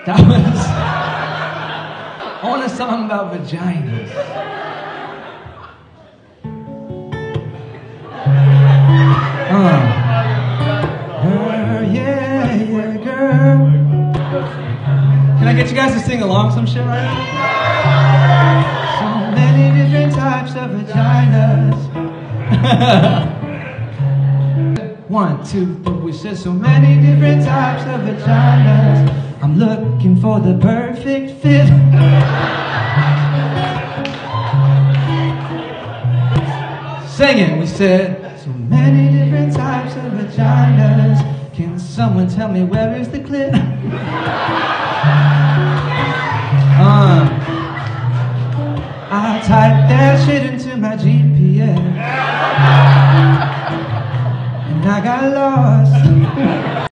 That was on a song about vaginas. Yeah, yeah, girl. Can I get you guys to sing along some shit right now? So many different types of vaginas. 1, 2, 3, we said so many different types of vaginas. I'm looking for the perfect fit. Sing it, we said so many different types of vaginas. Can someone tell me where is the clit? I typed that shit into my GPS and I got lost.